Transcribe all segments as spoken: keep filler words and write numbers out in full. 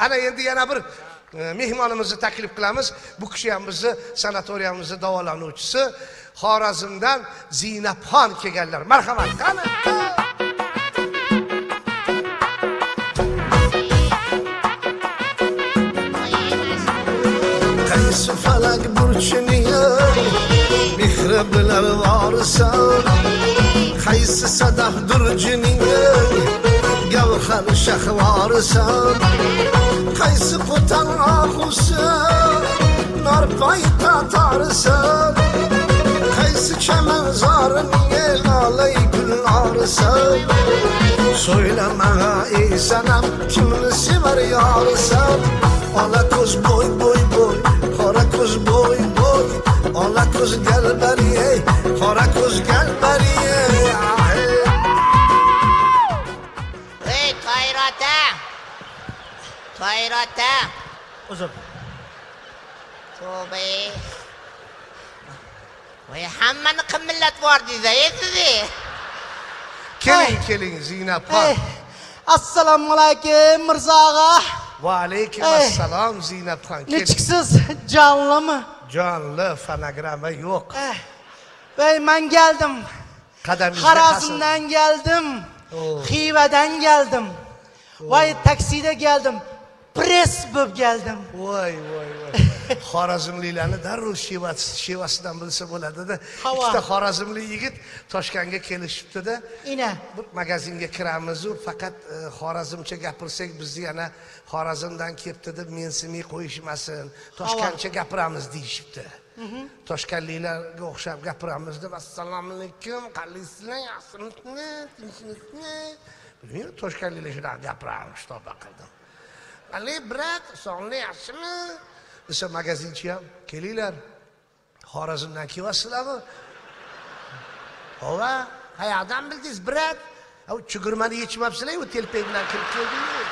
Ana endi yana bir mehmonimizni taklif qilamiz. Bu kishi ham bizni sanatoriyamizning davolanuvchisi Xorazmdan Zinabxon kelganlar. Marhamat. Qani. Qaysi falak burchini mehri bilan vorsan, qaysi sadaf durjini gavhar shahvorsan, qaysi qo'tan oxusi narpay tatarsan, qaysi chaman zorini olay gullarsan. Söyleme ey sanam kimni sever yarsan, ola ko'z boy boy boy, qora ko'z boy boy, ola ko'z gel beri ey, qora ko'z gel beri ey. Ey Toyrota, Toyrota. Uzr. Tövbe. Voy hammani qimillat bor deydi-ey. Keling, keling Zinabxon. Assalomu alaykum Mirzo og'a. Va alaykum assalom Zinabxon. Nechiksiz? Jonlimi? Jonli, fonogramma yo'q. Voy men keldim. Qadamingizga Xorazmdan keldim. Xivadan keldim. Voy taksida keldim. Press bo'lib keldim. Voy voy voy. Xorazmliklarni darrov shevasidan bilsa bo'ladi-da. Ikkita xorazmlik yigit Toshkentga kelishibdi-da. Ina. Bir magazinga kiramiz-u, faqat xorazmcha gapirsak bizni yana Xorazmdan kelibdi deb mensimay qo'yishmasin. Toshkentcha gapiramiz deyishibdi. Toshkentliklarga o'xshab gapiramiz deb assalomu alaykum, qalaysizlar, yaxshimisizlar, tinchmisizlar? Bilmayman, Toshkentliklar shunaqa gapiramiz, to'ba qildim. Ali brat, sonli yaxshimi? Desa magazinchi ham, kelinglar. Xorazmdan kelyapsizlarmi? Ova, qayoqdan bildingiz, brat? Ha, chugirmani yechmabsizlar, u telpak bilan kirib keldinglar.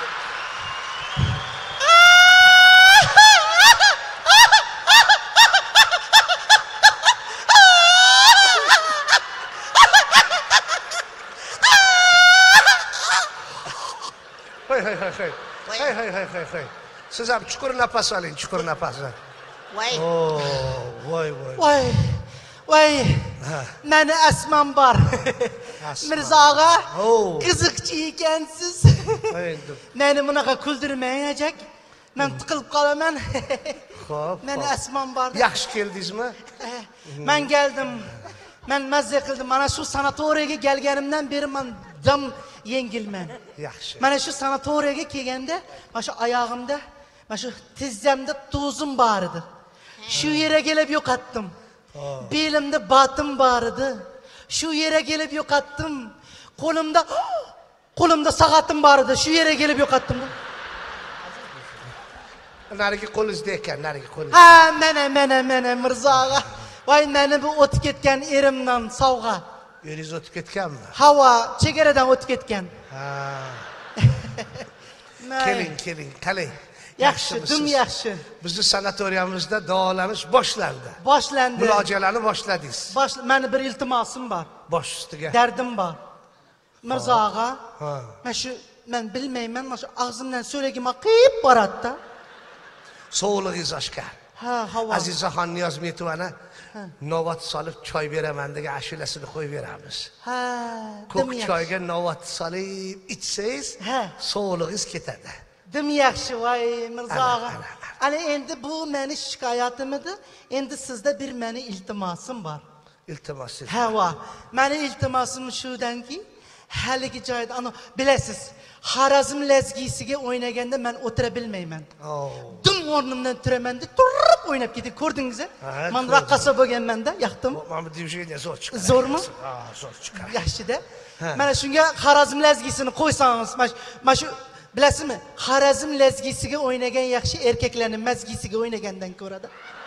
Hay hay hay hay. Hay hay hay hay hay. Siz ham chuqur nafas oling, chuqur nafas. Voy. Oh, voy voy. Voy. Voy. Meni asmam bor. Mirzo og'a, qiziqchi ekansiz. Meni bunaqa kuldirmayajak. Men tiqilib qolaman. Xo'p. Meni asmam bor. Yaxshi keldingizmi? Men keldim. Men mazza qildim. Mana shu sanatoriyaga kelganimdan beri men dam yengilman. Yaxshi. Mana shu sanatoriyaga kelganda, mana shu oyog'imda, mana shu tizzamda tuzim bor edi. Shu yerga kelib yo'qotdim. Belimda batim bor edi. Shu yerga kelib yo'qotdim. Qo'limda qo'limda soatim bor edi. Shu yerga kelib yo'qotdim. Narigi qo'lingizda ekan, narigi qo'lingiz. Ha, mana mana mana Mirzo og'a. Voy, meni bu o'tib ketgan erimdan sovg'a. Yeringiz o'tib ketganmi? Havo chegaradan o'tib ketgan. Ha. Keling, keling, qaling. Yaxshi, dum yaxshi. Bizning sanatoriyamizda davolanish boshlandi. Boshlandi. Mulojalarni boshladingiz. Bosh, meni bir iltimosim bor. Bosh ustiga. Dardim bor. Mirzo og'a, men shu men bilmayman, mana shu og'zimdan so'ragima qiyib boradi-da. Sog'lig'ingiz oshkor. Ha, havo. Azizaxon Niyozmetovani novat solib choy beraman degan ashulasini qo'yib beramiz. Ha, ko'k choyga novat solib ichsangiz, sog'lig'ingiz ketadi. Dim yaxshi, voy Mirzo og'a. Ana endi bu meni shikoyatim edi. Endi sizda bir meni iltimosim bor. Iltimosingiz? Ha, va. Meni iltimosim shudanki, haligi joyda ana bilasiz, Xorazm lazgisiga o'ynaganda men o'tira bilmayman. Dum o'rnimdan turaman-da, turib o'ynab ketib ko'rdingiz-a? Men raqqasa bo'lganman-da, yoqdim. Mana bu diviziyga zo'r chiqadi. Zo'rmi? Ha, zo'r chiqadi. Yaxshi-da. Mana shunga Xorazm lazgisini qo'ysangiz, mana shu bilasizmi? Xorazm lazgisiga o'ynagan yaxshi erkaklarning mazgisiga o'ynagandan ko'radi.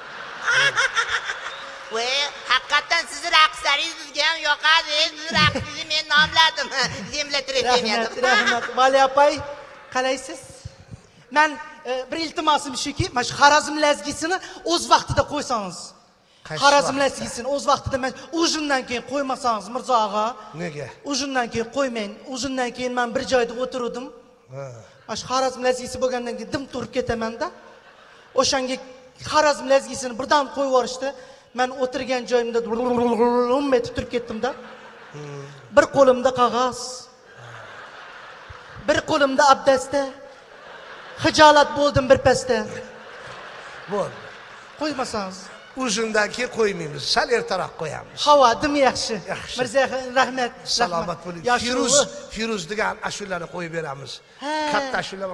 Voy, haqiqatan siz raqslaringiz bizga ham yoqadi. Siz raqsingizni men nomladim. Zemlatirib Rahmat, Vali opay, qalaysiz? Men bir iltimosim shuki, mana shu Xorazm lazgisini o'z vaqtida qo'ysangiz. Xorazm lazgisini o'z vaqtida men ujundan keyin qo'ymasangiz, Mirzo og'a. Nega? Ujundan keyin qo'ymang. Ujundan keyin men bir joyda o'tirdim. Aş Xorazm lezgisi bo'lgandan keyin dim turib ketaman-da. O'shanga Xorazm lezgisini birdan qo'yib yuborishdi. Men o'tirgan joyimda etib turib ketdim-da. Bir qo'limda qog'oz. Bir qo'limda abdasta. Hijolat bo'ldim bir pasda. Bo'ldi. Qo'ymasangiz. Uzundan keyin qo'ymaymiz. Sal ertaroq qo'yamiz. Havo dim yaxshi. Yaxshi. Mirzo rahmat. Salomat bo'ling. Firuz, Firuz degan ashulani qo'yib beramiz. Katta ashula.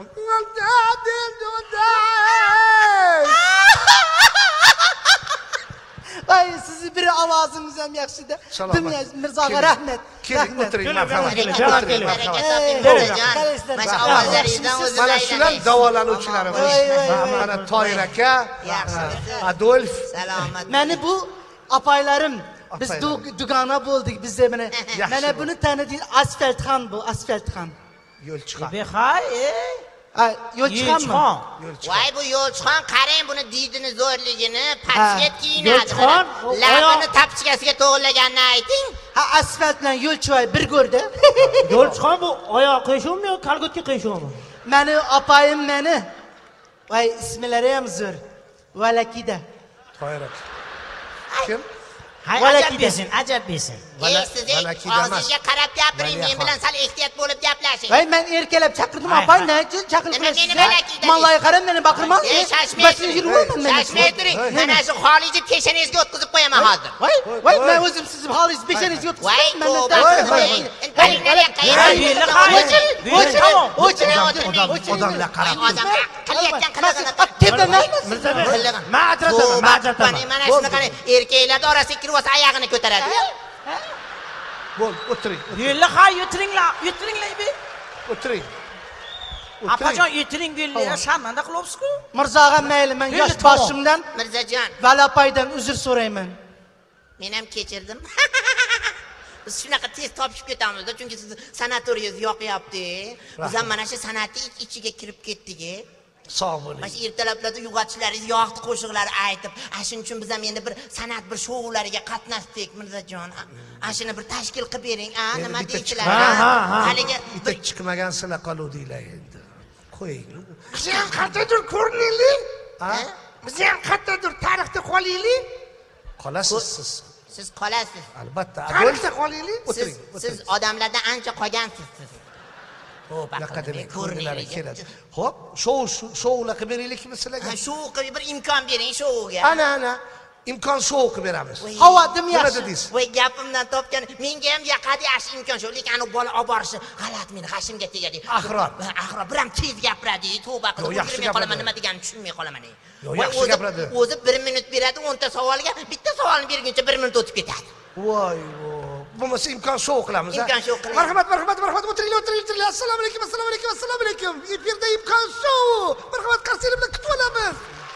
Ay sizni bir ovozingiz ham yaxshi-da. Dim Mirzoga rahmat. Keling, o'tiring, marhamat. O'tiring, baraka toping, Mirzojon. Mana shu ovozlaringizdan o'zingiz Mana shular davolanuvchilarimiz. Mana Toyir aka, Adolf. Salomat. Meni bu apaylarim. Biz dugona bo'ldik bizda mana. Mana buni tanidingiz, Asfaltxon bu, Asfaltxon. Yo'lchiqon. Behay, Ay, yo'lchiqonmi? Voy bu yo'lchiqon qarang buni diydini zo'rligini, pasket kiyinadi. Yo'lchiqon, labini tapchikasiga to'g'laganini ayting. Ha, asfalt bilan yo'lchivoy bir go'rda. Yo'lchiqon bu oyoq qiyshuvmi yo kalgotga qiyshuvmi? Meni opayim meni. Voy ismlari ham zo'r. Valakida. Toyir aka. Kim? Hay ajab besin, ajab besin. Ey siz og'zingizga qarab gapiring, men bilan sal ehtiyot bo'lib gaplashing. Voy men erkalab chaqirdim opay, nechun chaqirib Malloy qarang meni baqirmang. Ey shashmay turing. Shashmay turing. Mana shu xolijib peshanangizga o'tkazib qo'yaman hozir. Voy, voy men o'zim sizni xolingiz peshanangizga o'tkazib Odamlar qarab. Odamlar qilayotgan qilig'ini tepamang. Ma'atrataman, ma'atrataman. Mana shuni qarang, erkaklar orasiga kirib olsa oyog'ini ko'taradi. Bo'l, o'tiring. Yo'lla hay, o'tiringlar, o'tiringlar be. O'tiring. Apajon o'tiring yo'lla, shamanda qilibsiz-ku. Mirzoga mayli, men yosh boshimdan Mirzajon, Valapaydan uzr so'rayman. men ham kechirdim. Biz shunaqa tez topishib ketamiz, chunki siz sanatoriyangiz yoqyapti. Biz ham mana shu san'atning ichiga kirib ketdik. Sog' bo'ling. Mana shu ertalablarda uyg'otishlaringiz yoqdi qo'shiqlar aytib, ana shuning uchun biz ham endi bir san'at bir shoulariga qatnashdik, Mirzajon. Ana shuni bir tashkil qilib bering, a nima deysizlar? Haliga bitta chiqmagan sizlar qoluvdinglar endi. Qo'ying. Biz ham qayerdadir ko'rinaylik. Ha? Biz ham qayerdadir tarixda qolaylik. Qolasiz siz. siz qolasiz. Albatta. Tarixda qolaylik. Siz siz odamlardan ancha qolgansiz siz. Xo'p, naqa demak ko'ringlari keladi. Xo'p, shou shoular qilib beraylikmi sizlarga? Ha, shou qilib bir imkon bering shouga. Ana, ana. Imkon shou qilib beramiz. Havo dim Nima yaxshi. dedingiz? Voy gapimdan topgan, menga ham yoqadi yaxshi imkon shu, lekin ana bola olib borishi g'alati, meni g'ashimga tegadi. Axror. Axror, bir ham tez gapiradi, tavba qilib o'tirmay qolaman, nima deganini tushunmay qolaman. Yo'q, yaxshi gapiradi. O'zi bir minut beradi, o'nta savolga, bitta savolni berguncha bir minut o'tib ketadi. Voy, voy. Bo'lmasa imkon shou qilamiz. Imkon shou qilamiz. Marhamat, marhamat, marhamat. O'tiring, o'tiring, o'tiring. Assalomu alaykum, assalomu alaykum, assalomu alaykum. Efirda imkon shou. Marhamat, qarsinglar bilan kutib olamiz.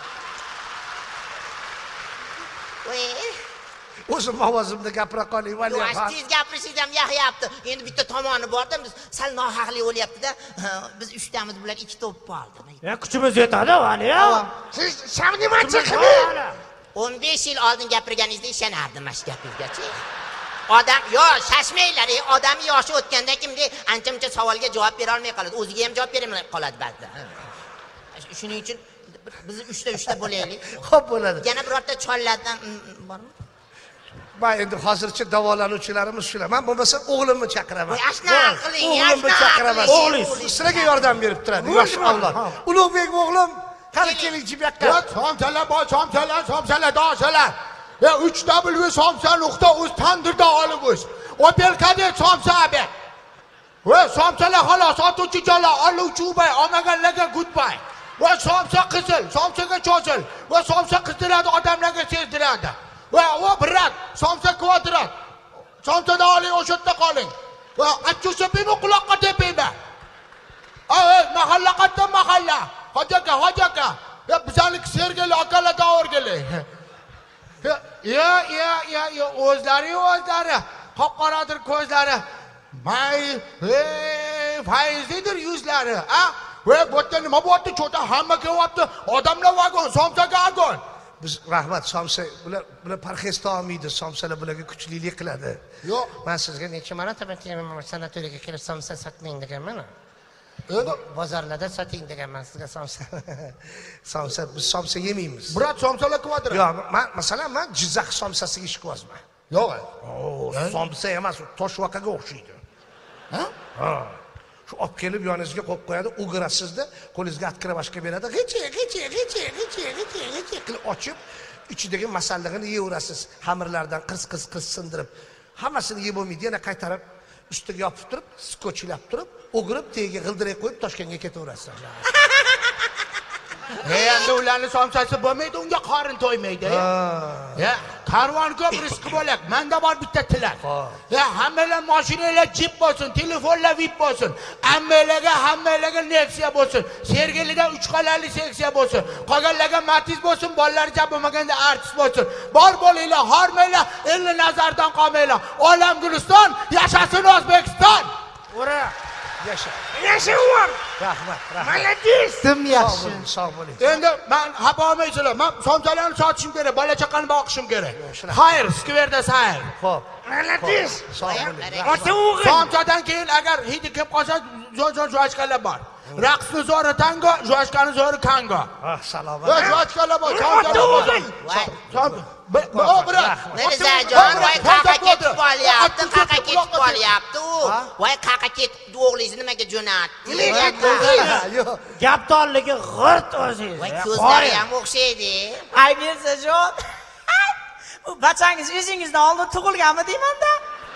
Voy, o'zim ovozimda gapira qoling, yo'q, Valixon. tez gapirishingiz ham yaxyapti. Endi bitta tomoni borda, biz sal nohaqlik bo'lyapti-da. Biz uchtamiz bular ikki to'p qoldi. Ya kuchimiz yetadi, vali. Siz shamnimachi qiling. o'n besh yil oldin gapirganingizda ishonardim mana shu gapingizgachi. Odam, yo, shashmanglar, odam yoshi o'tganda kimdir ancha-muncha savolga javob bera olmay qoladi. O'ziga ham javob bera olmay qoladi ba'zida. Shuning uchun biz uchta uchta bo'laylik. Xo'p, bo'ladi. Yana birorta chollardan bormi? Men endi hozircha davolanuvchilarimiz shular. Men bo'lmasa o'g'limni chaqiraman. Voy, ashna qiling, O'g'limni ashna chaqiraman. qiling. Sizlarga yordam berib turadi. Yosh avlod. Ulug'bek o'g'lim, qani keling jibaqqa. Somsalar bor, somsalar, somsalar, dosalar. Ya uch w somsa nuqta uz tandirda olib o'z. Opelkada somsa abi. Va somsalar xolos, sotuvchi jonlar, oluvchi ubay, olmaganlarga goodbye. Va somsa qizil, somsaga cho'zil. Va somsa qizdiradi, odamlarga sezdiradi. Va o brat, somsa kvadrat. Somsada oling, o'sha yerda qoling. Va achchusa bimi quloqqa tepingmi? Ay, mahalla qatta mahalla. Hojaka, hojaka. Ya bizalik Sergeli akalar davrgeli. Ya, ya, ya, ya, o'zlari, o'zlari. Qop-qoradir ko'zlari. May, ey, faizlidir yuzlari, ha? Va bu yerda nima bo'pti? Cho'ta hamma kelyapti. Odamlar vagon, somsaga vagon. Biz rahmat somsa, bular bular parhez olmaydi, somsalar bularga kuchlilik qiladi. Yo'q. Men sizga necha marotaba sanatoriyaga kelib somsa sotmang deganman. Endi bozorlarda soting deganman sizga somsa. Somsa biz somsa yemaymiz. Brat somsalar kvadrat. Yo'q, men masalan men Jizzax somsasiga ishqibozman. Yo'q. O, somsa emas, u toshvaqaga o'xshaydi. Ha? Ha. Shu olib kelib yoningizga qo'yib qo'yadi, o'girasizda, qo'lingizga atkiravashga beradi. G'ichi, g'ichi, g'ichi, g'ichi, g'ichi, g'ichi qilib ochib, ichidagi masallig'ini yeyaverasiz. Xamirlardan qirs-qirs qirs sindirib, hammasini yeb bo'lmaydi, yana qaytarib ustiga yopib turib, skotchlab turib, o'girib, tagiga g'ildiray qo'yib Toshkentga ketaverasiz. Endi ularning somsasi bo'lmaydi, unga qorin to'ymaydi. Ya, karvon ko'p rizqi bo'lak. Menda bor bitta tilak. Ya, hammalar mashinalar jip bo'lsin, telefonlar vip bo'lsin. Hammalarga, hammalarga Nexia bo'lsin. Sergelida uch qalali seksiya bo'lsin. Qolganlarga Matiz bo'lsin, bolalar jab bo'lmaganda artist bo'lsin. Bor bo'linglar, hormanglar, elni nazardan qolmanglar. Olam Guliston, yashasin O'zbekiston. Ura, yasha. Yashayver. Rahmat, rahmat. Молодец. Dim yaxshi. Sog' bo'ling. Endi men xafa olmaysizlar. Men somsalarni sotishim kerak, bola chaqani boqishim kerak. Xayr, skverda sayr. Xo'p. Молодец. Sog' bo'ling. Ota o'g'il. Somsadan keyin agar hidi kelib qolsa, zo'r-zo'r jo'ashkalar bor. Raqsni zo'ri tango, jo'ashkani zo'ri kango. Ah, salomat. Va jo'ashkalar bor, Ota somsalar bor. o'g'il. O, brat. Mirzajon, voy qaqa ketib qolyapti, qaqa ketib qolyapti u. Voy qaqa ketib o'g'lingizni nimaga jo'natdi? Yo'q. Gapdorligi g'irt o'zingiz. Voy ko'zlari ham o'xshaydi. Ay Mirzajon. Bu bachangiz o'zingizdan oldin tug'ilganmi deyman-da?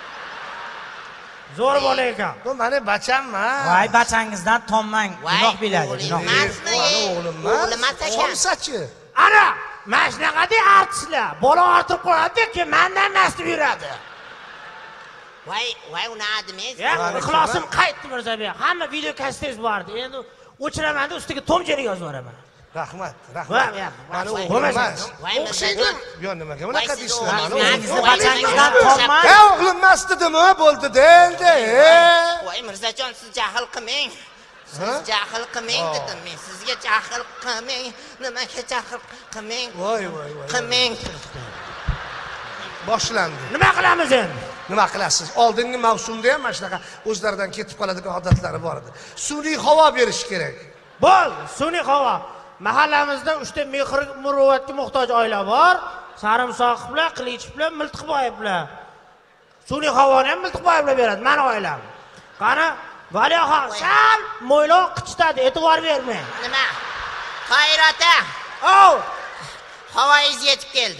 Zo'r bola ekan. Bu meni bachamman. Voy bachangizdan tomlang. Voy Gunoh biladi, gunoh. emasmi? O'g'lim O'g'lim emas ekan. Somsachi. Ana, mana shunaqadek artistlar bola ortib qo'yadi, keyin mendan mast yuradi. Voy, voy uni adimiz. Ya, ixlosim qaytdi Mirzabek. Hamma video kassetingiz bor edi. Endi o'chiraman-da, ustiga tomchilik yozib yuboraman. Rahmat, Va, rahmat. ya, Mani voy, o'g'lim emas. Voy Mirzajon. Yo, nimaga bunaqa Voy, siz deysizlar? Mani o'g'lingizni o'g'lim. Mangizni bachangizdan tomlang. Ya, o'g'lim emas dedimi? Bo'ldida endi. Voy Mirzajon, siz jahl qilmang. Siz jahl qilmang dedim men. Sizga jahl qilmang. Nimaga jahl qilmang? Voy, voy, voy. Qilmang. Boshlandi. Nima qilamiz endi? Nima qilasiz? Oldingi mavsumda ham mana shunaqa o'zlaridan ketib qoladigan odatlari bor edi. Sun'iy havo berish kerak. Bo'l, sun'iy havo. Mahallamizda uchta mehr muruvvatga muhtoj oila bor. Sarimsoqiblar, Qilichiblar, Miltiqboyevlar. Sun'iy havoni ham Miltiqboyevlar beradi, meni oilam. Qani, Valixon, sal mo'ylov qichitadi, e'tibor bermang. Nima? Xayrata. Oh, Havoyingiz yetib keldi.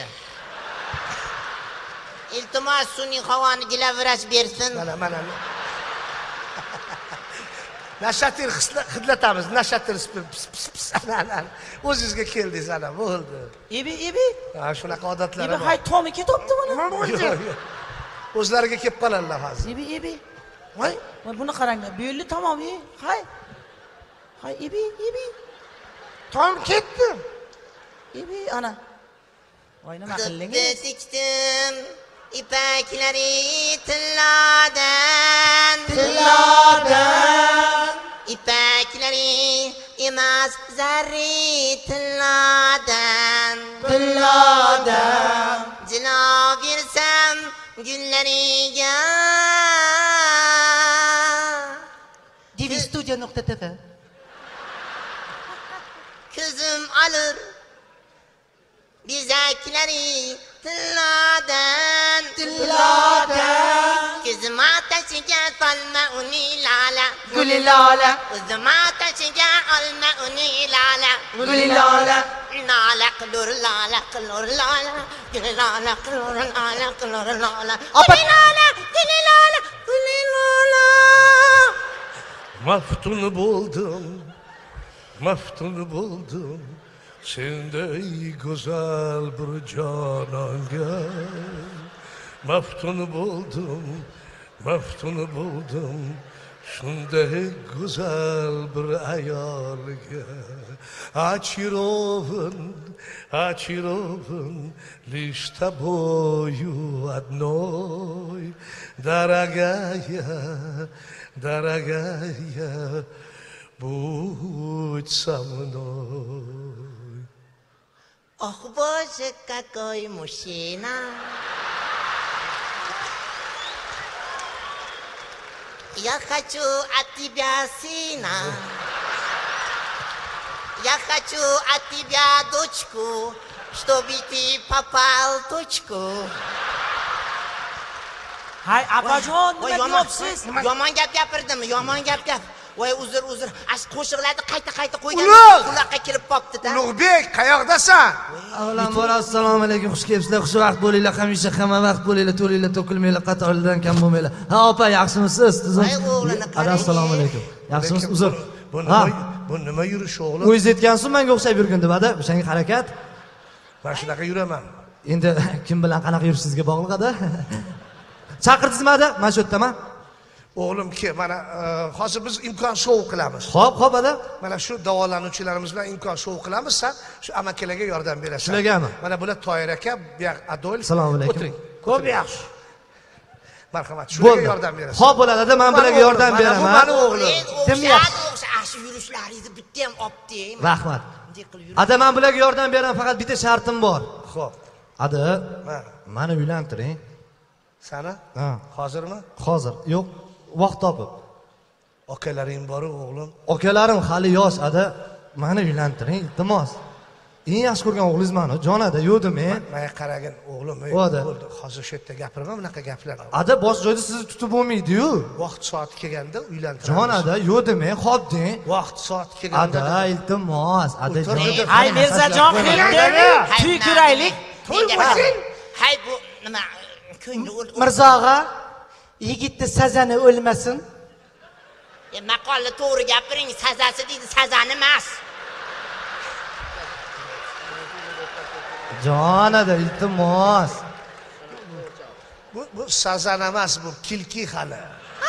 Iltimos sun'iy havoni gilavrach bersin. Mana, mana. Nashatir hidlatamiz, nashatir pis pis pis ana. O'zingizga keldingiz ana, bo'ldi. Ibi, ibi. Ha, shunaqa odatlari Ibi bor. hay tomi ketibdi buni. Yo'q, yo'q. O'zlariga kelib qoladilar hozir. Ibi, ibi. Voy, voy buni qaranglar. Belli tamom, ey. Hay. Hay, ibi, ibi. Tom ketdi. Ibi ana. Voy nima Dibda qildingiz? tikdim ipaklari tilladan. Tilladan. Ipaklari emas zarri tilladan. Tilladan. Jilo bersam gullariga. Divistudio nuqta t v. Ko'zim alır bezaklari tilladan. Tilladan. Ko'zim atashiga solma uni lala. Guli lola. Ko'zim atashiga olma uni lala. Guli lola. Lala qilur lala qilur lala. Guli lala qilur lala qilur lala. Apa- Guli lala guli lala guli lala. Maftun buldum, maftun buldum. Senday güzel bir cananga. Maftun buldum, maftun buldum. Shunday güzel bir ayolga. Очарован, очарован лишь тобою одной, дорогая, дорогая, будь со мной. Ох, боже, какой мужчина. Я хочу от тебя сына. Я хочу от тебя дочку, чтобы ты попал в точку. Hay apajon, Voy nima yomon, deyapsiz? yomon gap gapirdimi? Yomon gap gap. Voy uzr uzr. As qo'shiqlarni qayta-qayta qo'ygan. Ulug'! Quloqqa kirib qopti-da. Ulug'bek, qayoqdasan? Avvalambor assalomu alaykum, xush kelibsizlar, xush vaqt bo'linglar, hamisha hamma vaqt bo'linglar, to'linglar, to'kilmanglar, qatorlardan kam bo'lmanglar. Ha, opa, yaxshimisiz? Voy o'g'lini qarang. Assalomu alaykum. Yaxshimisiz? Uzr. Bu Ha, nima, bu nima yurish o'g'lim? o'zingiz aytgansiz, menga o'xshab yurgin deb, ada, o'shanga harakat. Men shunaqa yuraman. Endi kim bilan qanaqa yurishingizga bog'liq ada. Chaqirdingizmi ada? Men shu yerdaman. O'g'lim ke, mana e, hozir biz imkon shou qilamiz. Xo'p, xo'p ada. Mana shu davolanuvchilarimiz bilan imkon shou qilamiz, sen shu amakilarga yordam berasan. Shulargami? Mana bular Toyir aka, bu yoq Adoil. Assalomu alaykum. O'tiring. Ko'p yaxshi. Marhamat, shularga yordam berasan. Xo'p bo'ladi ada, men bularga yordam beraman. Mana o'g'lim. O'xshadi, o'xshadi. Shu yurishlaringizni bitta ham opdi. Rahmat. Ada, men bularga yordam beraman, faqat bitta shartim bor. Xo'p. Ada, Mana. meni uylantiring. Sana? Ha, Hozirmi? hozir. Yo'q, vaqt topib. Akalaring bor-ku o'g'lim. Akalarim hali yosh ada, meni uylantiring, iltimos. Eng yaxshi ko'rgan o'g'lingiz meni, jonada, yo'dim men. Menga qaragin o'g'lim, ey, Bo'ldi. bo'ldi. Hozir shu yerda gapirma bunaqa gaplarni. Ada, bosh joyda sizni tutib bo'lmaydi-yu. Vaqt soati kelganda uylantiramiz. Jonada, yo'dim men, xo'p deng. Vaqt soati kelganda. Ada, iltimos, ada jon. Hay Mirzajon, keldi. To'y ko'raylik. To'y bo'lsin. Hay bu nima? Ko'ngli o'l. Mirzog'a, yigitni sazani o'lmasin. E, maqolni to'g'ri gapiring, sazasi deydi, sazani emas. Jonada, iltimos. Bu bu sazan emas, bu kilki hali.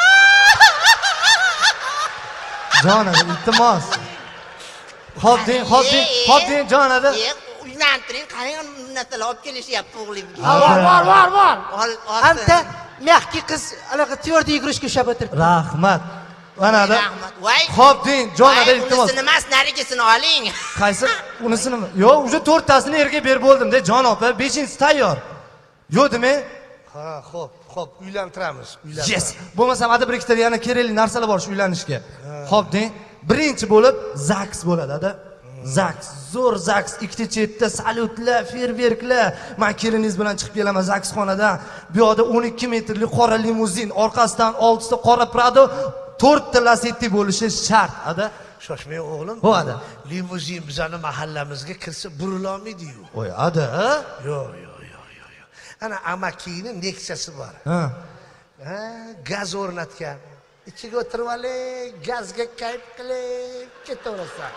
Jonada, iltimos. Xo'p deng, xo'p deng, xo'p deng, jonada. E, uylantiring, qarang, narsalar olib kelishyapti o'g'limga. Bor, bor, bor, bor. Ol, Anta mehki qiz anaqa tyorda yugurishga ushlab o'tiribdi. Rahmat. Mana da. Rahmat. Voy. Xo'p deng, jonada, iltimos. Unisini emas, narigisini oling. Qaysi? Unisini? Yo'q, uje to'rttasini erga berib bo'ldim-da, jon opa, beshinchisi tayyor. Yo'dimi? Ha, xo'p, xo'p, uylantiramiz, uylantiramiz. Yes. Bo'lmasam ada bir ikkita yana kerakli narsalar bor shu uylanishga. Xo'p deng. Birinchi bo'lib zaks bo'ladi ada. Zaks, zo'r zaks, ikkita chetda salyutlar, feerverklar. Men keliningiz bilan chiqib kelaman zaks xonadan. Bu yoqda o'n ikki metrli qora limuzin, orqasidan oltita qora Prado, to'rtta Lacetti bo'lishi shart ada. Shoshmang o'g'lim. Bo'ladi. Limuzin bizani mahallamizga kirsa burilolmaydi-yu. Voy ada. Yo'q, yo'q, yo'q, yo'q, yo'q. Ana amakini Nexa'si bor. Ha. Ha, gaz o'rnatgan. Ichiga o'tirib oling, gazga kayf qilib ketaverasan.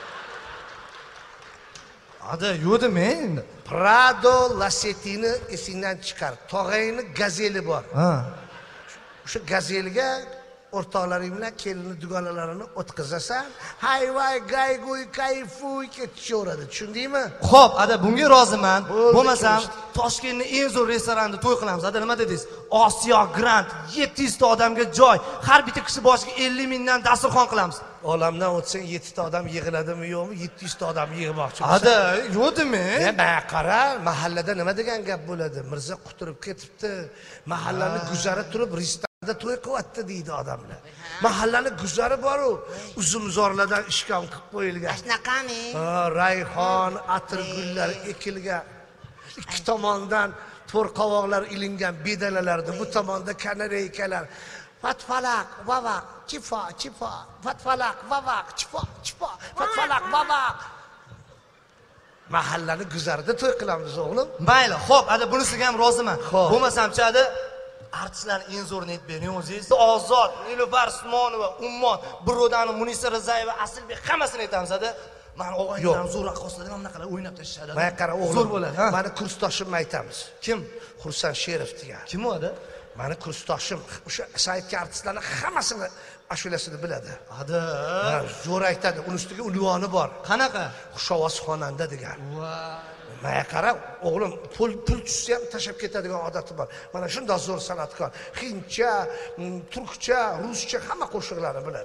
Ada, yo'dim men. Prado Lacetti'ni esingdan chiqar. Tog'ayni Gazeli bor. Ha. O'sha Gazeliga o'rtoqlaring bilan kelinni dugonalarini o'tkazasan, hayvay gayguy kayfuy ketishaveradi. Tushundingmi? Xo'p, ada bunga roziman. Bo'ldi, Bo'lmasam kelishdik. Toshkentning eng zo'r restoranida to'y qilamiz. Ada nima dedingiz? Osiyo Grand, yetti yuz ta odamga joy. Har bitta kishi boshiga ellik mingdan dasturxon qilamiz. Olamdan o'tsang yetti ta odam yig'iladimi yo'qmi? yetti yuz ta odam yig'moqchi. Ada, yo'dimi? Ya men qara, mahallada nima degan gap bo'ladi? Mirza quturib ketibdi. Mahallani guzari turib restoranda to'y qilyapti deydi odamlar. Mahallani guzari bor-u, uzumzorlardan ishkom qilib qo'yilgan. Shunaqami? Ha, rayhon, atirgullar ekilgan. Ikki tomondan to'rqovoqlar ilingan bedanalardi. Bu tomonda kanareykalar. Fatfalak, vavaq, chifo, chifo. Fatfalak, vavaq, chifo, chifo. Fatfalak, vavaq. Mahallani guzarida to'y qilamiz o'g'lim. Mayli, xo'p, ada bunisiga ham roziman. Xo'p. Bo'lmasam-chi ada artistlarning eng zo'rini aytib bering o'zingiz. Ozod, Nilufar Usmonova, Ummon, Birodani Munisa Rizayeva, Asilbek hammasini aytamiz ada. Men o'g'aylardan zo'r raqqoslar ham naqalar o'ynab tashladi. Men qara o'g'lim. Zo'r bo'ladi, ha. Meni kursdoshimni aytamiz. Kim? Xursan Sherif degan. Kim u ada? Meni kursdoshim o'sha saytga artistlarning hammasini ashulasini biladi. Ada. Ha, zo'r aytadi. Uning ustiga unvoni bor. Qanaqa? Xushovoz xonanda degan. Maya qara, o'g'lim pul pul tushsa ham tashab ketadigan odati bor. Mana shunday zo'r san'atkor. Hindcha, turkcha, ruscha hamma qo'shiqlarni biladi.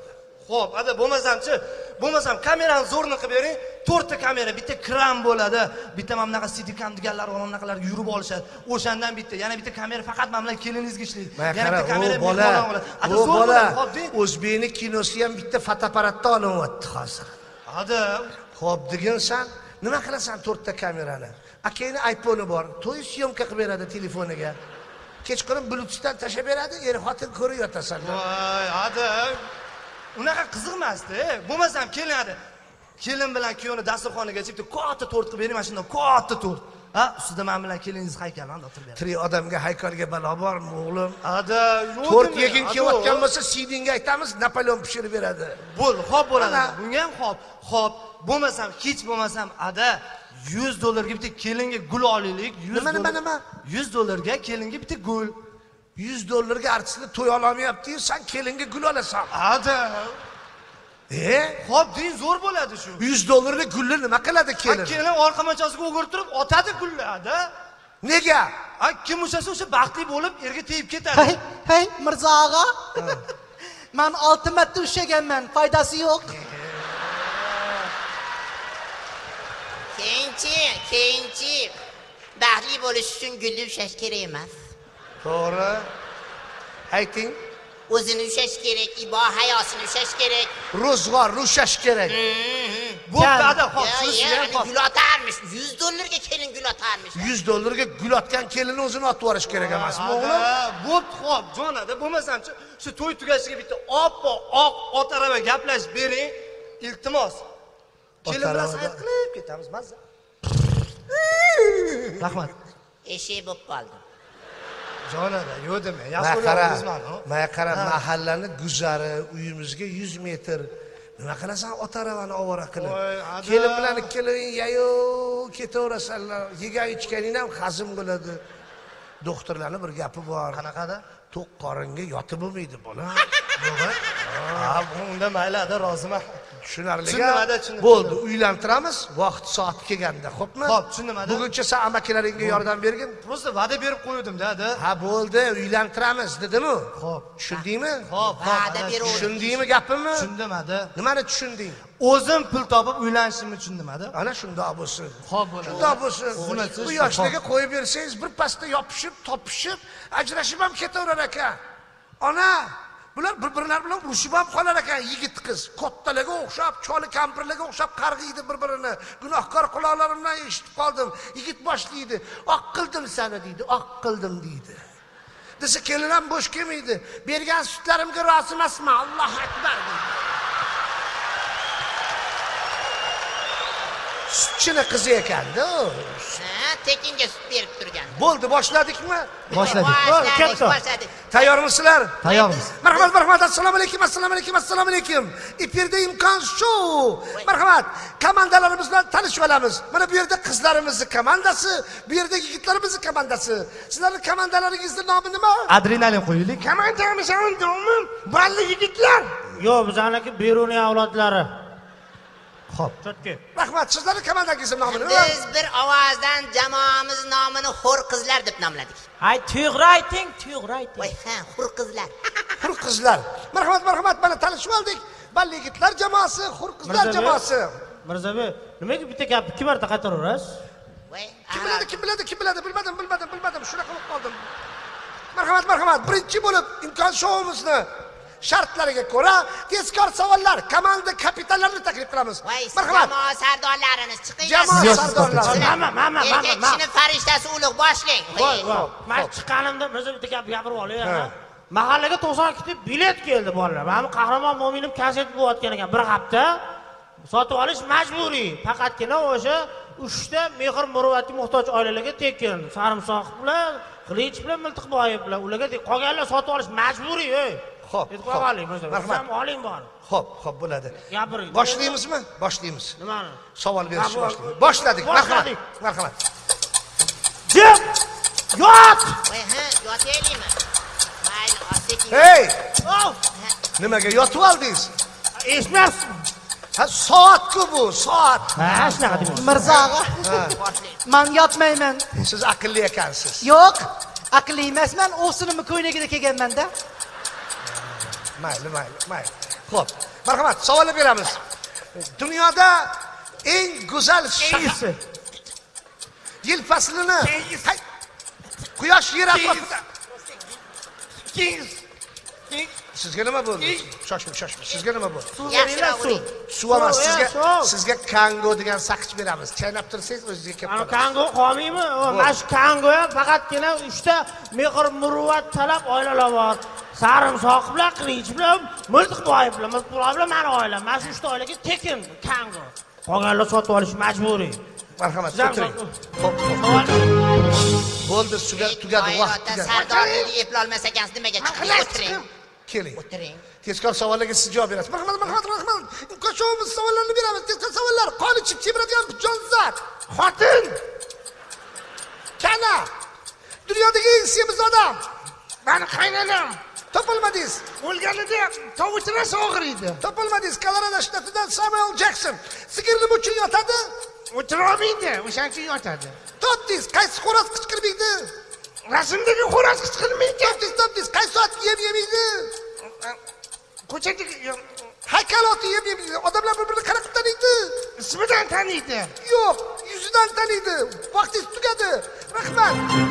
Xo'p, ada bo'lmasam-chi, bo'lmasam kamerani zo'rni qilib bering. to'rtta kamera, bitta kran bo'ladi, bitta mana bunaqa C D cam deganlar, mana bunaqalar yurib olishadi. O'shandan bitta, yana bitta kamera faqat mana bular keliningizga ishlaydi. Yana bitta kamera bola. Bu bola O'zbekning kinosi ham bitta fotoapparatda olinyapti hozir. Ada, xo'p degansan, nima qilasan to'rtta kamerani? Akangning iPhone'i bor, to'y syomka qilib beradi telefoniga. Kechqurun Bluetoothdan tashab beradi, er xotin ko'rib yotasan. Voy, ada. Unaqa qiziqmasdi. Bo'lmasam kelinadi. Kelin bilan kuyovni dasturxonigacha bitta katta to'rt qilib bering, mana shunday katta to'rt. Ha, ustida men bilan keliningiz haykalini o'tirib bering. Tirik odamga haykalga balo bormi, o'g'lim? Ada, yo'q. To'rt yegin kelayotgan bo'lsa, sidingga aytamiz, Napoleon pishirib beradi. Bo'l, xo'p bo'ladi. Bunga ham xo'p. Xo'p, bo'lmasam, hech bo'lmasam, ada yuz dollarga bitta kelinga gul olaylik. Nima nima nima? yuz dollarga kelinga bitta gul. yuz dollarga artistni to'y olmayapti-yu, sen kelinga gul olasan. Ada. E, xo'p, deng zo'r bo'ladi shu. yuz dollarlik gulni nima qiladi kelin? Kelin orqa machosiga o'girib turib, otadi gullarni. Nega? Ha, kim o'shasa o'sha baxtli bo'lib erga tegib ketadi. Hey, hey, Mirzo og'a. Men olti marta ushlaganman, foydasi yo'q. Keyinchi, keyinchi baxtli bo'lish uchun gulni ushlash kerak emas. To'g'ri. Ayting. O'zini ushlash kerak, ibo hayosini ushlash kerak. Ro'zg'or ushlash kerak. Bo'pti, ada, xo'p, shunisi ham xo'p. Gul otarmish, yuz dollarga kelin gul otarmish. yuz dollarga gul otgan kelinni o'zini otib yuborish kerak emasmi, o'g'lim? Bo'pti, xo'p, jonada, bo'lmasam-chi, shu to'y tugashiga bitta oppoq oq ot arava gaplashib bering. Iltimos. Kelin bilan sayt qilib ketamiz, mazza. Rahmat. Eshik bo'lib qoldim. Jonada, yo'dimi? Yaxshi ko'ryapsizmi? Mana qara, mahallani guzari uyimizga yuz metr. Nima qilasan ot aravani ovora qilib? Kelin bilan ikkalang yayo ketaverasanlar. Yegan ichganing ham hazm bo'ladi. Doktorlarning bir gapi bor. Qanaqada? To'q qoringa yotib bo'lmaydi bola. Yo'q. Ha, unda mayli, ada, roziman. Tushunarliga bo'ldi, uylantiramiz vaqti soati kelganda, xo'pmi? Xo'p, tushundim. Buguncha sen amakilaringga yordam bergin. Prosta va'da berib qo'ydim-da, ada. Ha, bo'ldi, uylantiramiz dedim-ku. Xo'p, tushundingmi? Xo'p, va'da berib. Tushundingmi gapimni? Tushundim, ada. Nimani tushunding? O'zim pul topib uylanishimni tushundim, ada. Ana shundoq bo'lsin. Xo'p, bo'ladi. Shundoq bo'lsin. Bu yoshlarga qo'yib bersangiz, bir pasda yopishib, topishib, ajrashib ham ketaverar ekan. Ona, bular bir-birlari bilan urushib ham qolar ekan, yigit qiz. Kattalarga o'xshab, choli kampirlarga o'xshab qarg'iydi bir-birini. Gunohkor quloqlarimdan eshitib qoldim. Yigit boshlaydi. Oq qildim seni deydi, oq qildim deydi. Desa kelin ham bo'sh kelmaydi. Bergan sutlarimga rozi emasman. Allohu akbar deydi. Sutchini qizi ekanda. Ha, tekinga sut berib turgan. Bo'ldi, boshladikmi? Boshladik. Boshladik, boshladik. Tayyormisizlar? Tayyormiz. Marhamat, marhamat. Assalomu alaykum, assalomu alaykum, assalomu alaykum. Efirda imkon shu. Marhamat. Komandalarimiz bilan tanishib olamiz. Mana bu yerda qizlarimizning komandasi, bu yerda yigitlarimizning komandasi. Sizlarning komandalaringizning nomi nima? Adrenalin qo'yaylik. Komandamiz nomi balli yigitlar. Yo'q, bizaniki Beruniy avlodlari. Xo'p. Chotki. Rahmat, sizlarning komandangizning nomi nima? Biz bir ovozdan jamoamiz nomini xo'r qizlar deb nomladik. Hay, to'g'ri ayting, to'g'ri ayting. Voy, ha, xo'r qizlar. Xur qizlar. Marhamat, marhamat, mana tanishib oldik. Balli yigitlar jamoasi, xur qizlar jamoasi. Mirzabek, nimaga bitta gapni ikki marta qaytaraverasiz? Voy, Kim biladi, kim biladi, kim biladi, bilmadim, bilmadim, bilmadim, shunaqa bo'lib qoldim. Marhamat, marhamat, birinchi bo'lib imkon shouimizni shartlariga ko'ra tezkor savollar, komanda kapitallarini taklif qilamiz. Marhamat. Jamoa sardorlarimiz chiqing. Jamoa sardorlari. Mama, mama, mama. Erkak kishining farishtasi ulug' boshlang. Voy, voy. Men chiqqanimda Mirza bitta gap gapirib olay. Mahallaga to'qson ikkita bilet keldi bolalar. Mana Qahramon Mo'minim kaset bo'layotgan ekan bir hafta. Sotib olish majburiy. Faqatgina o'sha uchta mehr muruvvatga muhtoj oilalarga tekin. Sarimsoq bilan, Qilich bilan, Miltiqboyev bilan ularga qolganlar sotib olish majburiy, ey. Xo'p, marhamat. Oling bor. Xo'p, xo'p bo'ladi. Gapiring. Boshlaymizmi? Boshlaymiz. Nimani? Savol berishni boshlaymiz. Boshladik. Marhamat. Marhamat. Jim! Yot! Voy, ha, yotaylikmi? Mayli, osekin. Hey! Oh! Nimaga yotib oldingiz? Eshitmayapsizmi? Ha, soat-ku bu, soat. Ha, shunaqa deyman. Mirzo og'a, men yotmayman. Siz aqlli ekansiz. Yo'q, aqlli emasman, o'sinimni ko'ylagida kelganman-da. Mayli, mayli, mayli. Xo'p, marhamat, savol beramiz. Dunyoda eng go'zal shahar yil faslini quyosh yer atrofida. Sizga nima bo'ldi? Shoshma, shoshma. Sizga nima bo'ldi? Yaxshiroq uring. Suv emas, sizga sizga kango degan saqich beramiz. Chaynab tursangiz o'zingizga kelib Ana kango qolmaymi? Mana shu kango ham faqatgina uchta mehr muruvvat talab oilalar bor. Sarimsoq bilan, qilich bilan, Miltiqboyev bilan, Miltiqboyev bilan meni oilam. Mana shu uchta oilaga tekin kango. Qolganlar sotib olish majburiy. Marhamat, o'tiring. Bo'ldi, tugadi, vaqt tugadi. Sardorni eplolmas ekansiz nimaga chiqdingiz? O'tiring. Keling. O'tiring. Tezkor savollarga siz javob berasiz. Marhamat, marhamat, marhamat. Ko'chamiz savollarni beramiz. Tezkor savollar. Qon ichib kemiradigan jonzot. Xotin. Kana. Dunyodagi eng semiz odam. Mani qaynonam. Topilmadingiz. O'lganida tovuchirasi og'riydi. Topilmadingiz. Kolorado shtatidan Samuel Jackson. Sigir nima uchun yotadi? O'tirolmaydi, o'shaning uchun yotadi. Topdingiz. Qaysi xo'roz qichqirmaydi? Rasmdagi xo'roz qichqirmaydi. Topdingiz, topdingiz. Qaysi soat yem yemaydi? Ko'chadagi haykaloti yem yemaydi. Odamlar bir-birini qanaqa qilib taniydi? ismidan taniydi. Yo'q, yuzidan taniydi. Vaqtingiz tugadi. Rahmat.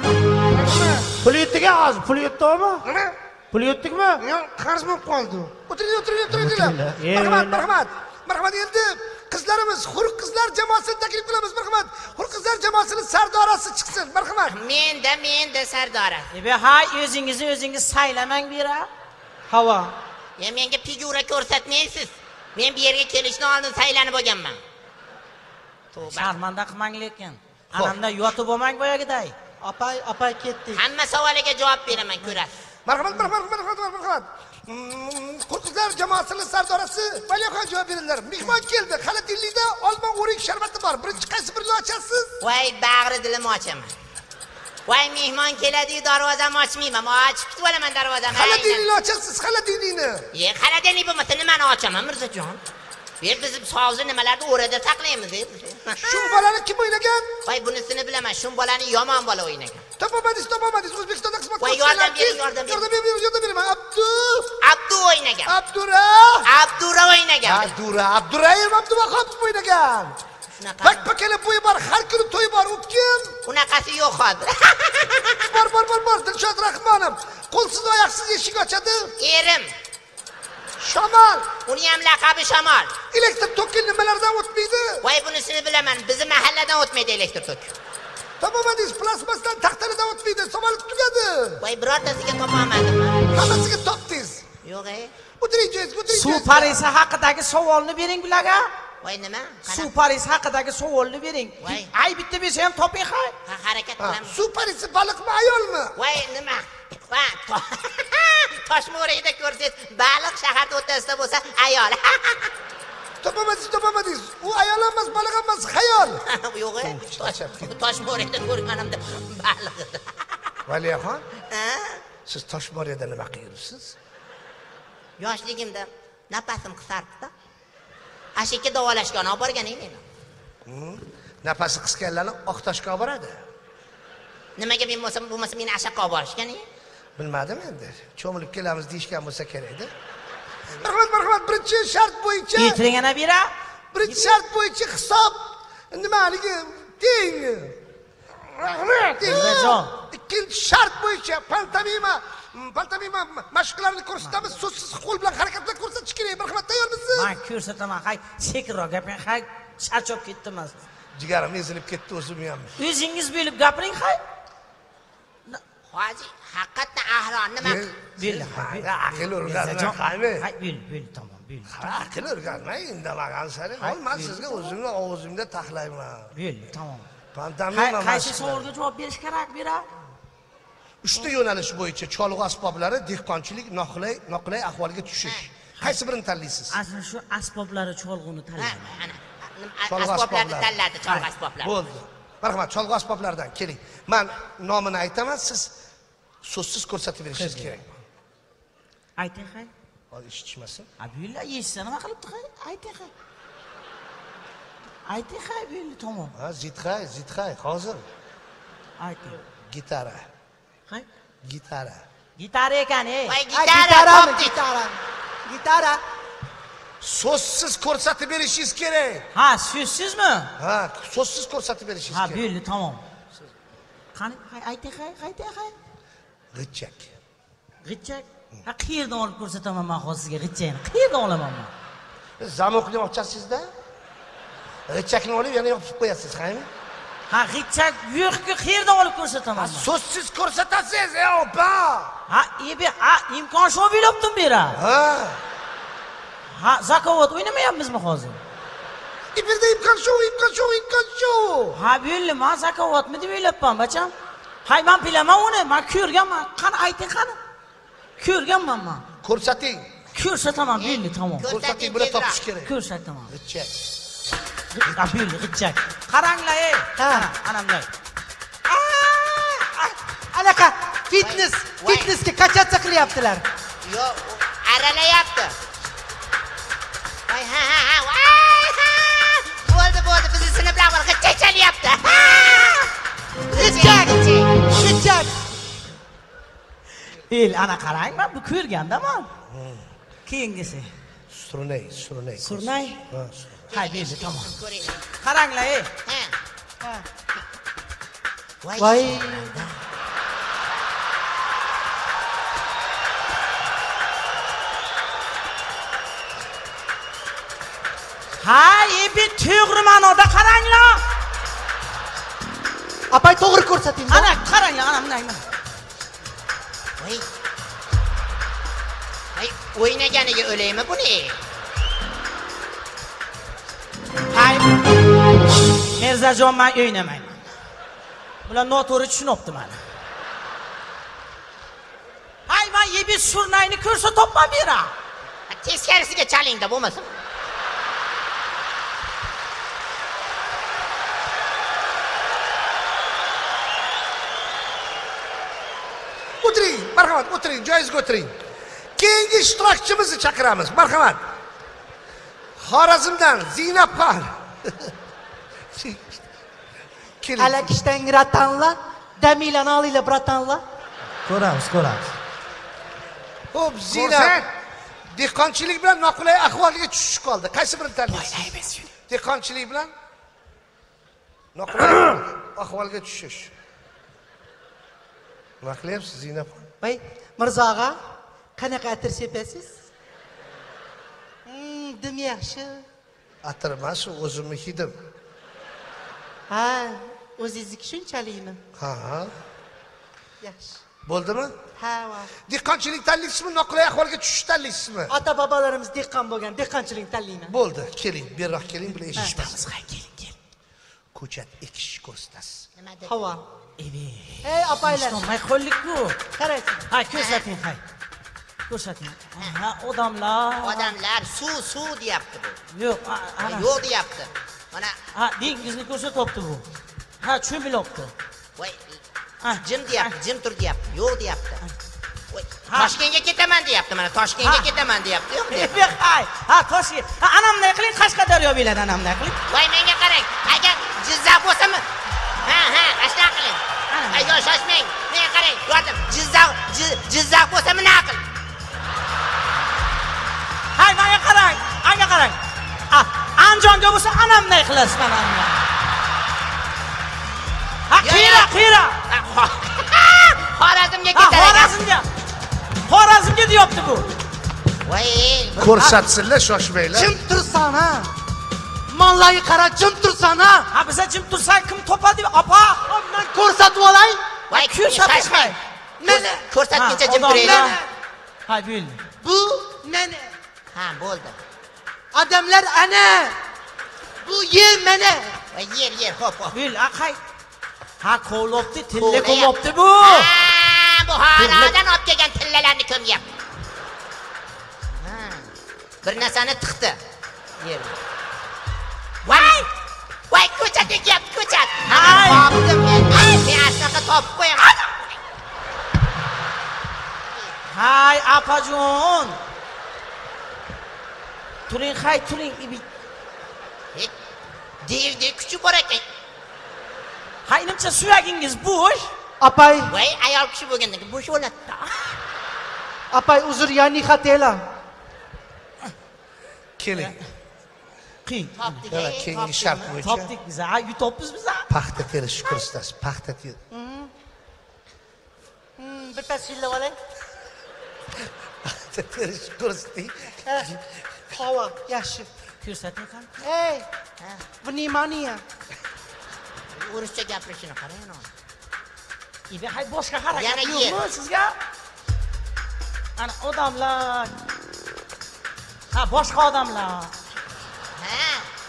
Pul yetdiga hozir, pul yetdimi? Nima? Pul yetdikmi? Yo'q, qarz bo'lib qoldi. O'tiring, o'tiring, o'tiringlar. Marhamat, marhamat. Marhamat, endi qizlarimiz, hur qizlar jamoasini taklif qilamiz. Marhamat. Hur qizlar jamoasining sardorasi chiqsin. Marhamat. Menda, menda sardora. Ebe hay o'zingizni o'zingiz saylamang bera. Havo. Ya menga figura ko'rsatmaysiz. Men bu yerga kelishdan oldin saylanib bo'lganman. Sharmanda qilmang lekin. Anamda yotib bo'lmang boyagiday. Apay, apay ketdik. Hamma savoliga javob beraman, ko'rasiz. Marhamat, marhamat, marhamat, marhamat. Hur qizlar jamoasining sardorasi Valiyxon javob beringlar. Mehmon keldi. Xolodilnikda olma o'rik sharbati bor. Birinchi qaysi birini ochasiz? Voy, bag'ri dilim ochaman. Voy, mehmon keladi, darvozamni ochmayman. Men ochib kutib olaman darvozamni. Xolodilnikni ochasiz, xolodilnikni. Ye, xolodilnik bo'lmasa nimani ochaman, Mirzajon? Ber biz sog'zi nimalarni o'rada saqlaymiz, deb. Shu bolani kim o'ynagan? Voy, bunisini bilaman. Shu bolani yomon bola o'ynagan. Topamadingiz, topamadingiz. O'zbekistonda xizmat Voy, yordam bering, yordam bering. Yordam bering, yordam beraman. Abdu. Abdu o'ynagan. Abdura. Abdura o'ynagan. Abdura, Abdurayim Abduvahhab o'ynagan. Shunaqa. Bakpakala bo'yi bor, har kuni to'y bor. U kim? Unaqasi yo'q hozir. Bor, bor, bor, bor. Dilshod Rahmonov. Qo'lsiz oyoqsiz eshik ochadi. Erim. Shamol. Uni ham laqabi Shamol. Elektr toki nimalardan o'tmaydi? Voy, bunisini bilaman. Bizni mahalladan o'tmaydi elektr tok. Topamadingiz, plasmasdan taxtalardan o'tmaydi. Samolyot tugadi. Voy, birortasiga topolmadim. Hammasiga topdingiz. Yo'q, ey. O'tiring, joyingizga o'tiring. Suv parisi haqidagi savolni bering bularga. Voy, nima? Suv parisi haqidagi savolni bering. Voy. Ay bitta bersa ham toping hay. Ha, harakat qilamiz. Suv parisi baliqmi, ayolmi? Voy, nima? Va, Toshmo'rida ko'rsangiz, baliq shaharda o'rtasida bo'lsa, ayol. Topamadingiz, topamadingiz. U ayol emas, baliq emas, xayol. Yo'q, ey. Toshmo'rida ko'rganimda baliq edi. Valiyxon, Ha? siz Toshmo'rida nima qilasiz? Yoshligimda nafasim qisardi-da. Ashika davolashga olib borgan edim. Nafasi qisganlarni Oqtoshga olib boradi. Nimaga men bo'lsam, bo'lmasa meni ashaqqa olib borishgan edi. Bilmadim endi. Cho'milib kelamiz deyishgan bo'lsa kerak-da. Marhamat, marhamat, birinchi shart bo'yicha. Yetiring ana bera. Birinchi shart bo'yicha hisob nimaligi teng. Rahmat. Mirzajon. Ikkinchi shart bo'yicha pantomima, pantomima mashqlarini ko'rsatamiz. So'zsiz qo'l bilan harakatlar ko'rsatish kerak. Marhamat, tayyormisiz? Men ko'rsataman. Hay, sekinroq gapiring. Hay, charchab ketdim men. Jigarim ezilib ketdi o'zim ham. O'zingiz bilib gapiring hay. Hoji, haqiqatdan ahron nima? Bil. Aql o'rganmay qaymi? Hay, bil, bil, tamam, bil. Aql o'rganmay indamagan sari. Men sizga o'zimni og'zimda taxlayman. Bil, tamam. Pantomima Qaysi savolga javob berish kerak bera? Uchta yo'nalish bo'yicha cholg'u asboblari, dehqonchilik, noqulay, noqulay ahvolga tushish. Qaysi birini tanlaysiz? Asli shu asboblari cholg'uni tanlayman. Ana, Cholg'u asboblarni asboblari. tanladi, cholg'u asboblari. Bo'ldi. Marhamat, cholg'u asboblaridan keling. Men nomini aytaman, siz so'zsiz ko'rsatib berishingiz kerak. Ayting hay. Hozir eshitishmasin. Abilla yeshsa nima qilibdi hay? Ayting hay. Ayting hay, bil, tamam. Ha, zitxay, zitxay, hozir. Ayting. Gitara. Hay. Gitara. Gitara ekan, ey. Voy, Ay, gitara, gitarami, topdik. gitara. Gitara. So'zsiz ko'rsatib berishingiz kerak. Ha, so'zsizmi? Ha, so'zsiz ko'rsatib berishingiz Ha, kerak. bo'ldi, tamom. Qani, ayting, qayting, qay. G'ichak. G'ichak. Ha, qayerdan olib ko'rsataman men hozir sizga g'ichakni? Qayerdan olaman men? Zamokni ochasizda, g'ichakni olib yana yopib qo'yasiz, qaymi? Ha, g'ichak yo'q-ku, qayerdan olib ko'rsataman men? So'zsiz ko'rsatasiz, ey opa. Ha, ebe, ha, imkon shu bilibdim bera. Ha. Ha, zakovat o'ynamayapmizmi hozir? İbirde imkan shu, imkan shu, imkan shu. Ha, bo'ldi, men zakovatmi deb o'ylabman, bacham. Hay, men bilaman uni, men ko'rganman. Qani ayting, qani? Ko'rganman men. Ko'rsating. Ko'rsataman, bo'ldi, tamom. Ko'rsating, buni topish kerak. Ko'rsataman. G'ichak. Ha, bo'ldi, g'ichak. Qaranglar, ey. Ha, anamlar. Anaqa fitness, fitnessga kachacha qilyaptilar. Yo'q, aralayapti. Voy, ha, ha, ha. Voy, ha. Bo'ldi, bo'ldi, bizni sinflar bor, g'ichak chalyapti. G'ichak, g'ichak. El, ana qarang, men bu ko'rgandaman. Keyingisi. Surnay, surnay. Surnay? Ha. Hay, bo'ldi, tamom. Qaranglar, ey. Ha. Voy. Hay, bir to'g'ri ma'noda qaranglar. Apay to'g'ri ko'rsating. Ana, qaranglar, ana bunday. Voy. Voy, o'ynaganiga o'laymi buni? Hay. Mirzajon, men o'ynamayman. Bular noto'g'ri tushunibdi meni. Hay, men yebi surnayni ko'rsa topmam bera. Teskarisiga chalingda bo'lmasa. O'tiring, marhamat, o'tiring, joyingizga o'tiring. Keyingi ishtirokchimizni chaqiramiz. Marhamat. Xorazmdan Zinabxon. Keling. Alakishdan ratanla, damilani olinglar, bratanla. Ko'ramiz, ko'ramiz. Xo'p, Zinab. Dehqonchilik bilan noqulay ahvolga tushib qoldi. Qaysi birini tanlaysiz? Dehqonchilik bilan noqulay ahvolga tushish. Nima qilyapsiz, Zinabxon? Voy, Mirzoga, qanaqa atir sepasiz? Hmm, dim yaxshi. Atir emas, o'zimni hidim. Ha, o'zingizniki shunchalikmi? Ha. Yaxshi. Bo'ldimi? Ha, va. Dehqonchilik tanlaysizmi, noqulay ahvolga tushish tanlaysizmi? Ota bobolarimiz dehqon bo'lgan, dehqonchilikni tanlayman. Bo'ldi, keling, beriroq keling, bular eshitamiz. Ha, keling, keling. Ko'chat ekish ko'rsatasiz. Nima dedi? Havo. Ebe. Ey, opaylar. Ishtonmay qo'llik-ku. Qaraysiz. Ha, ko'rsating, hay. Ko'rsating. Ha, odamlar. Odamlar suv, suv deyapti bu. Yo'q, ana. Yo'q deyapti. Mana, Ha, dengizni ko'rsatyapti bu. Ha, cho'milyapti. voy, Ha, jim deyapti, jim tur deyapti. Yo'q deyapti. Voy, Ha. Toshkentga ketaman deyapti, mana Toshkentga Ha. ketaman deyapti. Yo'q deyapti. Yo'q, hay. Ha, Toshkent. Ha, anamday qiling, Qashqadaryo biladi anamday qiling. Voy, menga qarang. Agar Jizzax bo'lsa-mi? Ha, ha, ashna qiling. Ay, yo'q, shoshmang. Menga qarang. Yordam. Jizzax, Ji- Jizzax bo'lsa-mi, nima qil? Hay, menga qarang. Menga qarang. Ha, Andijonga bo'lsa anamday qilasiz mana. Ha, qira, qira. Ha, Xo- Xorazmga Ha, ketar ekan. Xorazmga. Xorazmga deyapti bu. Voy, Ko'rsatsinlar, shoshmanglar. Jim tursan, ha? Mollaga qara, jim tursan, ha? Ha, biza jim tursak kim topadi? Apa. Men ko'rsatib olay. voy, ko'rsating. shoshmang. Mana Ko'rsatguncha Ha, jim odamlar. turaylik. Ha, bo'ldi. bu mana. Ha, bo'ldi. Odamlar ana. Bu yer mana. Voy, yer, yer, hop, hop. Bil, aqay. Ha, kovlopti, tilla Kovlayapti. kovlopti bu. Ha, bu halodan olib kelgan tillalarni ko'myapti. Ha. Bir narsani tiqdi. Yer. Voy! Voy, ko'chat ekyapti, ko'chat. Ha, Ay. topdim men. Ay, men asnaqa topib qo'yaman. Hay, apajon. Turing, hay, turing. Hech, Devdek kuchi bor ekan. Hay, nimcha suyagingiz bo'sh. Apay, Voy, ayol kishi bo'lgandan keyin bo'sh bo'ladi-da. apay uzr, yani xatela. keling. Qiy. Topdik. Mana keyingi shart bo'yicha Topdik biz. Ha, yutobmiz biz. paxta terish kursdasiz. Paxta ter. Bir pas shillab oling. Paxta terish kursdi. Havo, yaxshi. Ko'rsating qani? Ey, vнимание. O'rischa gapirishini qarang ana. Ibe hay boshqa harakat Yana yo'qmi sizga? Ana odamlar. Ha, boshqa odamlar. Ha.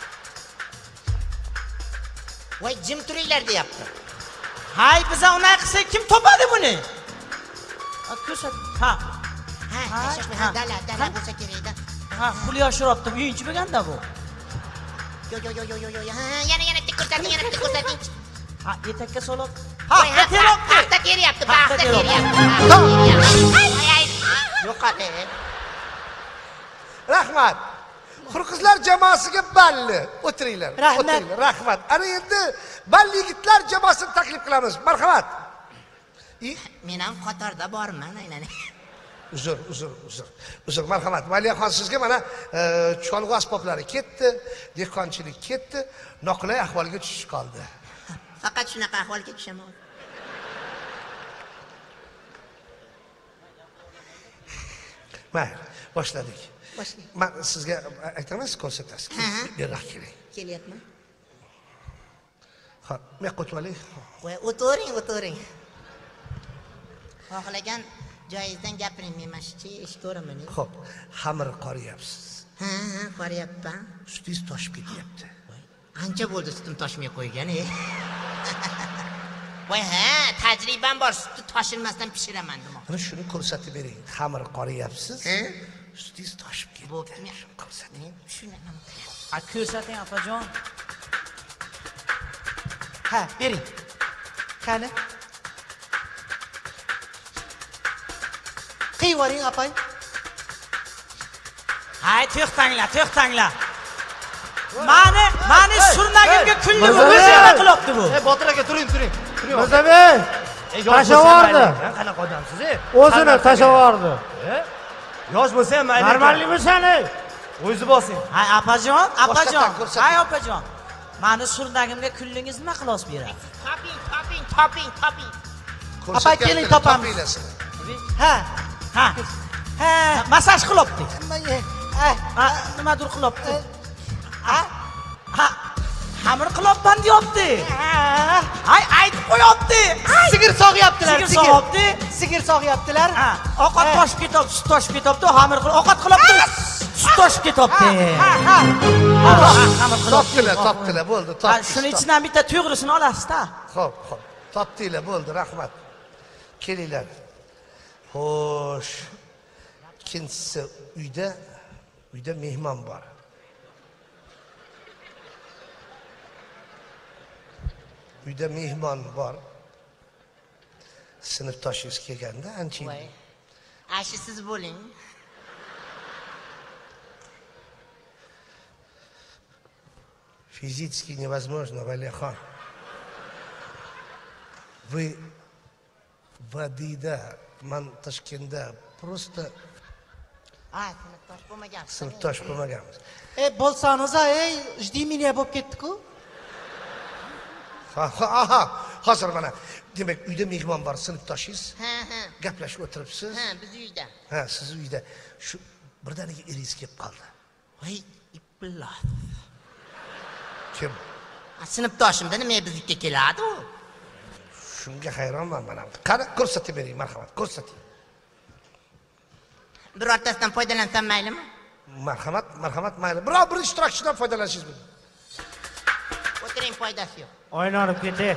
Voy jim turinglar deyapti. Hay, biza unday qilsak kim topadi buni? Ha, ko'rsat. Ha. Ha, Ha, tashashma. ha. Dala, dala bo'lsa kerak-da. Ha, pul yoshiribdi. Uyinchi bo'lganda bu. Yo yo yo yo yo yo. Ha, yana yana tik ko'rsating, yana tik ko'rsating. Ha, etakka solib. Voy, Ha, teryapti. paxta teryapti, Paxta paxta teryapti. teryapti. Ay ay. Yo'qadi. Rahmat. Qurqizlar jamoasiga balli. O'tiringlar. Rahmat. O'tiringlar. Rahmat. Ana endi balli yigitlar jamoasini taklif qilamiz. Marhamat. Men ham qatorda borman, aylanay. Uzr, uzr, uzr. Uzr, marhamat. Maliyaxon sizga mana cholg'u asboblari ketdi, dehqonchilik ketdi, noqulay ahvolga tushish qoldi. Faqat shunaqa ahvolga tushaman. Mayli, boshladik. Boshlang. Men sizga aytaman, siz ko'rsatasiz. Berroq keling. Kelyapman. Xo'p, men qo'yib oling. Voy, o'tiring, o'tiring. Xohlagan joyingizdan gapiring, men mana shu eshitaveramman. Xo'p, xamir qorayapsiz. Ha, ha, qoryapman. Sutingiz toshib ketyapti. Ancha bo'ldi sutim toshmay qo'ygan, e. Voy, ha, tajribam bor, sutni toshilmasdan pishiraman demoq. Mana shuni ko'rsatib bering. Xamir qorayapsiz. Ha? Sutingiz toshib ketdi. Bo'pti, Shuni ko'rsating. men shunaqa qilaman. Ha, ko'rsating opajon. Ha, bering. Qani? Qiyvoring, apay. Hay, to'xtanglar, to'xtanglar. Mani, mani surnagimga kulni o'zini qilibdi bu. Ey, Botir aka, turing, turing. Turing. Muzabbek, tashavordi. Qanaqa odamsiz, ey? O'zini tashavordi. Yosh bo'lsa ham mayli. Normalmisan, ey? O'zi bosing. Hay, opajon, opajon. Boshqatdan ko'rsating. Hay, opajon. Mani surnagimga kullingiz nima qilos beradi? Toping, toping, toping, toping. Apay, keling, topamiz. Ha. Ha. Ha. Masaj qilibdi. Ha. Ha, nimadir qilibdi. Ha? Ha. Xamir qilyapman deyapti. Hay, aytib qo'yapti. Sigir sog'yaptilar, Sigir sog'yapti. Sigir sog'yaptilar. Ha, ovqat toshib ketyapti, sut toshib ketyapti, xamir qilib, ovqat qilyapti. Sut toshib ketyapti. Ha, ha. Xamir qilyapti. Topdilar, topdilar, bo'ldi, Ha, topdilar. shuning ichidan bitta to'g'risini olasiz-da. Xo'p, xo'p. Topdinglar, bo'ldi, rahmat. Kelinglar. Xo'sh. Ikkinchisi uyda, uyda mehmon bor. Uyda mehmon bor. Sinfdoshingiz kelganda ancha. Voy. Ashi siz bo'ling. Физически невозможно, Валихан. Вы Vadida, man Toshkentda просто Ha, sinfdosh bo'lmagansiz. sinfdosh bo'lmaganmiz. Ey, bo'lsangiz, ey, jiddiy bo'lib ketdi-ku. Ha, ha, aha, hozir mana demak uyda mehmon bor, sinfdoshingiz. Ha, ha. Gaplashib o'tiribsiz. Ha, biz uyda. Ha, siz uyda. Shu birdaniga eringiz kelib qoldi. Voy, ipillah. Kim? Sinfdoshimda nima bizga keladi u? Shunga hayronman mana. Qani ko'rsatib bering, marhamat, ko'rsating. Birortasidan foydalansam maylimi? Marhamat, marhamat, mayli. Biror bir ishtirokchidan foydalanishingiz mumkin. O'tiring, foydasi yo'q. Oyna olib ketdi.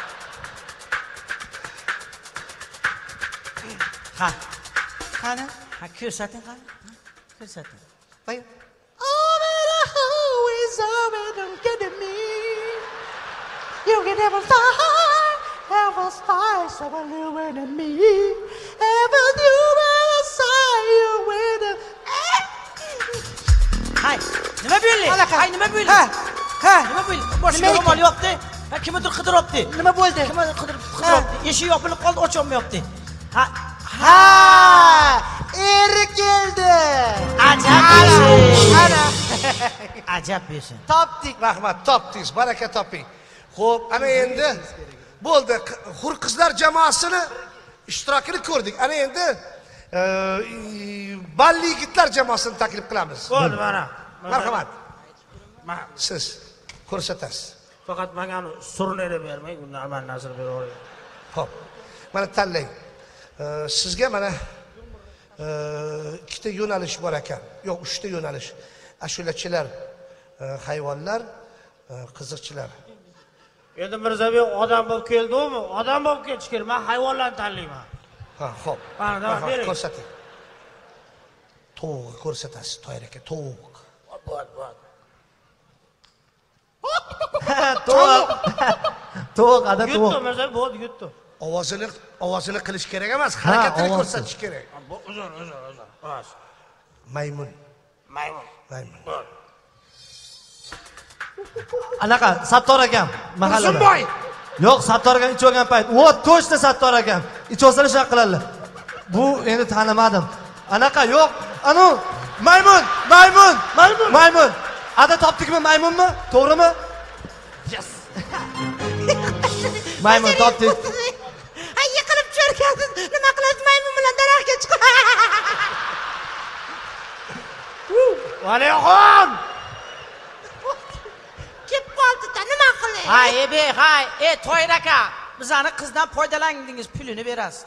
Ha. Qani? Ha, ko'rsating qani? Ko'rsating. Voy. Over the highways, over them getting me. You can never fly, ever fly, so I live with me. Ever you ever say you with a... Hay, nima bo'ldi? Hay, nima bo'ldi? Ha. Ha. Nima bo'ldi? Boshqa ro'mol yo'qdi. Ha, kimdir qidiryapti. Nima bo'ldi? Kimdir qidirib qidiryapti. Eshik yopilib qoldi, ocholmayapti. Ha. Ha! Eri keldi. Ajab. Ana. Ajab bersin. Topdik. Rahmat, topdingiz, baraka toping. Xo'p, ana endi bo'ldi. Hur qizlar jamoasini ishtirokini ko'rdik. Ana endi e, balli yigitlar jamoasini taklif qilamiz. Bo'ldi, mana. Marhamat. Ma- Siz ko'rsatasiz. Faqat menga surnini bermang, normal narsa beravering. Xo'p. Mana tanlang. E, sizga mana e, ikkita yo'nalish bor ekan. Yo'q, uchta yo'nalish. Ashulachilar, e, hayvonlar, e, qiziqchilar. Endi Mirzabek odam bo'lib keldimi? Odam bo'lib ketish kerak. Men hayvonlarni tanlayman. Ha, xo'p. Mana, davom bering. Ko'rsating. Tovuq ko'rsatasiz, Toyir aka, tovuq. Bo'l, bo'l. To'q. To'q, ada to'q. Yutdi, Mirzabek, bo'ldi, yutdi. Ovozini ovozini qilish kerak emas, harakatini ovozi. ko'rsatish kerak. Uzun, uzun, uzun. Bas. Maymun, Maymun. maymun. Bo'l. Anaqa Sattor akam mahallada. Tursunboy. Yo'q, Sattor akam ichib olgan payt. O, to'shda Sattor akam. Ichib olsalar shunaqa qiladilar. Bu endi tanimadim. Anaqa yo'q. Anu maymun, maymun, maymun, maymun. Ada topdikmi maymunmi? To'g'rimi? Yes. Maymun topdik. Ay, yiqilib tushirgansiz. Nima qilasiz maymun bilan daraxtga chiqib? Valixon! Kep qoldi-da, nima qilay? Hay, ebe, hay. Ey, Toyir aka, bizani qizdan foydalandingiz, pulini berasiz.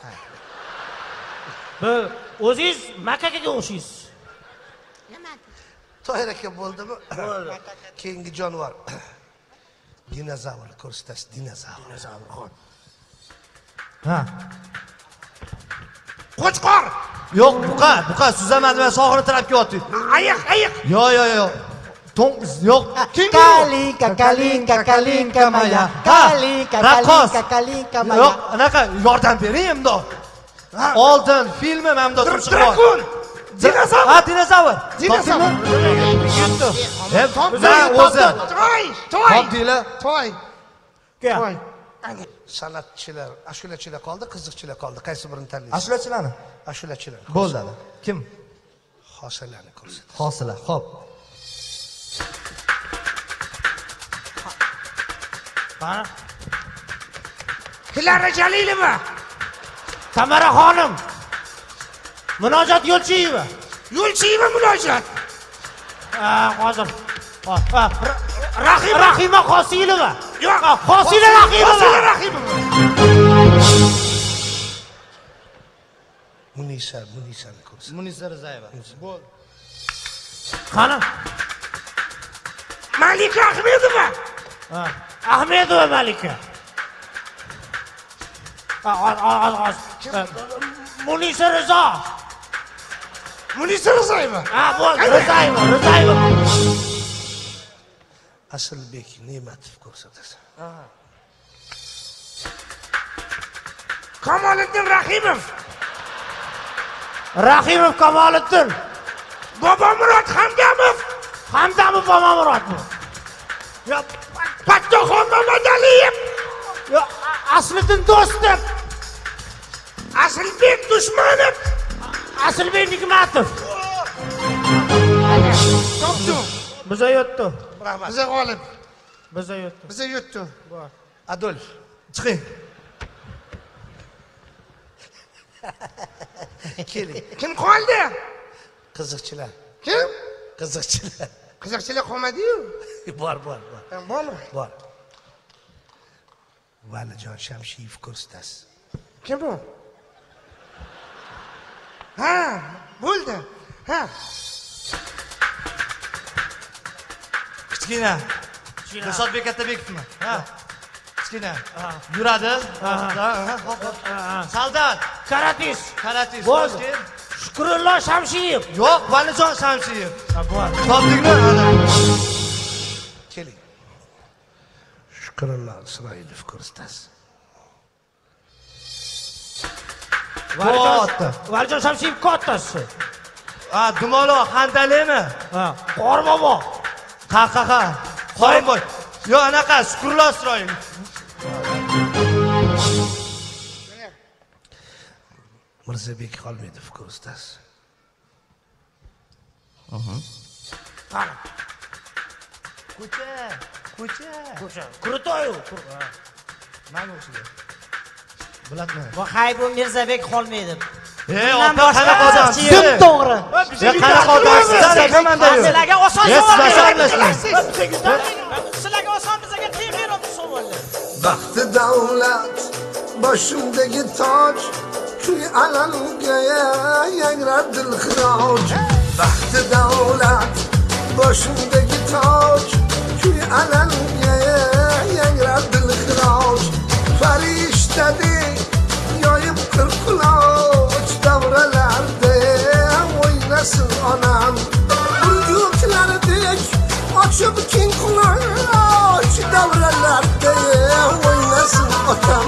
Bir o'zingiz makakaga o'xshaysiz. Nima? Toyir aka bo'ldimi? Bo'ldi. Keyingi jonivor. Dinozavr ko'rsatasiz, dinozavr. Dinozavr, xo'p. Ha. Qo'chqor, Yo'q, buqa, buqa suzamadi va sog'ini tirab kelyapti. ayiq, ayiq. Yo'q, yo'q, yo'q. To'ng yo'q. Kalinka, kalinka, kalinka maya. Kalinka, kalinka, kalinka maya. Yo'q, anaqa yordam bering endi. Oldin filmi mana bunda turib chiqib. Dinozavr. Ha, dinozavr. Dinozavr. Hep bizlar o'zi. Toy, toy. Topdinglar. Toy. Toy. San'atchilar, ashulachilar qoldi, qiziqchilar qoldi. Qaysi birini tanlaysiz? Ashulachilarni. Ashulachilar. Bo'ldi. Kim? Hosillarni ko'rsating. Hosila. Xo'p. Mana Hilara Jalilova. Tamara xonim. Munojot Yo'lchiyeva. Yo'lchiyeva murojaat. Ha, hozir. Ha, Rahima Rahima Qosilova. Yo'q, Qosila Rahimova. Qosila Rahimova. Munisa, Munisani ko'rsating. Munisa Rizayeva. Bo'ldi. Qani? Malika Ahmedova. Ha, Ahmedova Malika. Ha, oz, oz. Munisa Rizo. Munisa Rizayeva. Ha, bo'ldi. Rizayeva, Rizayeva. Asilbek Ne'matov ko'rsatasiz. Kamoliddin Rahimov. Rahimov Kamoliddin. Bobomurod Hamdamov. Hamdamov Bobomurodmi? Yo, Pattoxon Mamadaliyev. Yo, Asliddin Do'stov. Asilbek Dushmanov. Asilbek Nigmatov. Topdi. Biza yutdi. Rahmat. Biza g'olib. Biza yutdi. Biza yutdi. Adolf. Chiqing. Keling. Kim qoldi? Qiziqchilar. Kim? Qiziqchilar. Qiziqchilar qolmadi-yu. Bor, bor, bor. Bormi? Bor. Valijon Shamshiyev ko'rsatasiz. Kim bu? Ha, bo'ldi. Ha. Kichkina. Dilshodbek Kattabekovmi? Ha. Kichkina. Yuradi. Ha, hop, hop. Soldat. Karatis. Karatis. Bo'ldi. Shukrullo Shamshiyev. Yo'q, Valijon Shamshiyev. Ha, bor. Topdingmi? Keling. Shukrullo Isroilov ko'rsatasiz. Valijon Valijon Shamshiyev kattasi. Ha, Dumolo Handalemi? Ha, Qorbobo. Ha, ha, ha. Qorinboy. Yo'q, anaqa Shukrullo Isroilov. Mirzabek Xolmedov ko'rsatasiz. Qani? ko'cha ko'cha ko'cha krutoyu mana o'shiga biladimi bu hay bu Mirzabek qolmaydi. ey ota qanaqa odamsiz Sim to'g'ri. ey qanaqa odamsiz komanda yo'q Sizlarga oson Yes, savol basarlasiz. Sizlarga oson bizga qiyin savollar. Baxti davlat boshimdagi toj kuy alanga yangrar dilxiroj Baxti davlat boshimdagi toj kuy alanga yangrar dilxiroj Farishtadek yoyib qirquloch davralarda o'ynasin onam Urgutlardek ochib keng quloch davralarda o'ynasin otam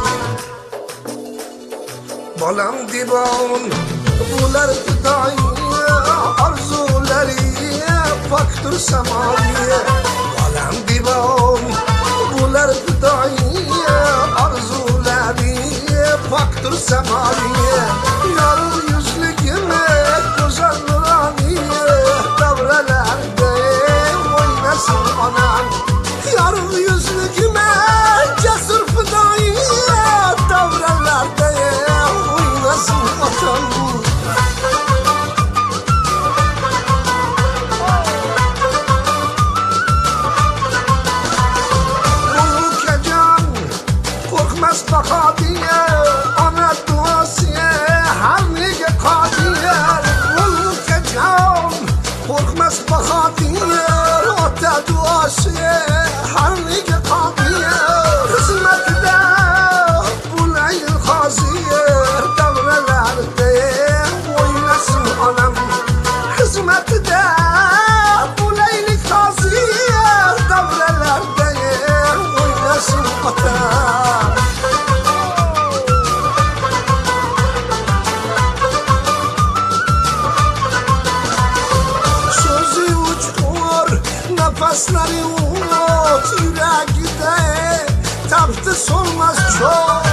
Bolam divon bular fidoyi orzulari poktur samoyi Bolam divon bular fidoyi orzulari poktur samoyi Yorug' yuzligimi go'zal nuroniy davralarda o'ynasin onam Yorug' yuzligimi jasur fidoyi davralarda o'ynasin otam Mulkajon qo'rqmas baqodiya ona duosiya har nega qodiya Mulkajon qo'rqmas baqodiya ota duosiya har nega qodiya xizmatida bulayl qoziya davralarda o'ynasin onam xizmatida bulayl qoziya davralarda o'ynasin otam so'zi uchqur nafaslari o't yuragida tafti so'nmas cho'g'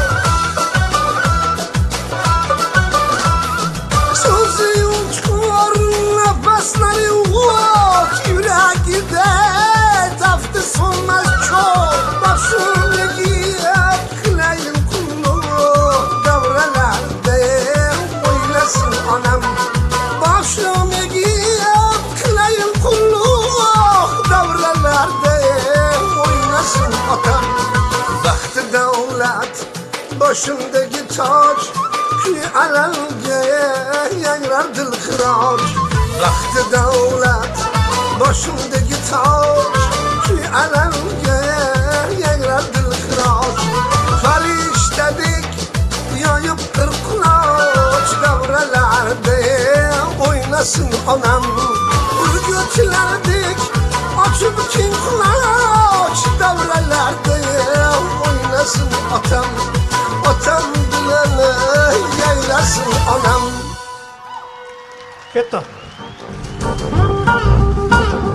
so'zi uchqur nafaslari o't yuragida tafti so'nmas cho'g' Baxshumligi qilayin qulluq davralarda o'ynasin onam Baxshumligi qilayin qulluq davralarda o'ynasin otam Baxti davlat boshimdagi toj kuy alanga yangrar dilxiroj Baxti davlat boshimdagi toj kuy alanga yangrar dilxiroj Farishtadek yoyib qirquloch davralarda o'ynasin onam Urgutlardek ochib keng quloch davralarda o'ynasin otam Otam bilan yaylasin onam ketdi